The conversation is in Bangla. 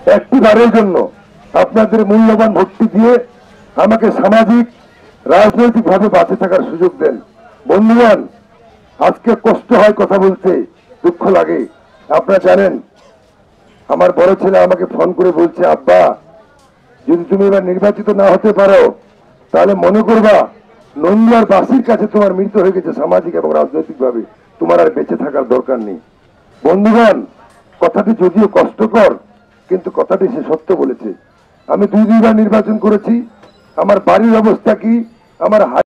একটি বারের জন্য আপনাদের মূল্যবান ভোটটি দিয়ে আমাকে সামাজিক রাজনৈতিকভাবে বাঁচে থাকার সুযোগ দেন। বন্ধুগণ, আজকে কষ্ট হয় কথা বলতে, দুঃখ লাগে। আপনারা জানেন, আমার বড় ছেলে আমাকে ফোন করে বলছে, আব্বা যদি তুমি এবার নির্বাচিত না হতে পারো তাহলে মনে করবা নন্দুয়ার বাসীর কাছে তোমার মৃত্যু হয়ে গেছে, সামাজিক এবং রাজনৈতিকভাবে তোমার আর বেঁচে থাকার দরকার নেই। বন্ধুগণ, কথাটি যদিও কষ্টকর, কিন্তু কথাটি সে সত্য বলেছে। আমি দুইবার নির্বাচন করেছি। আমার বাড়ির অবস্থা কি, আমার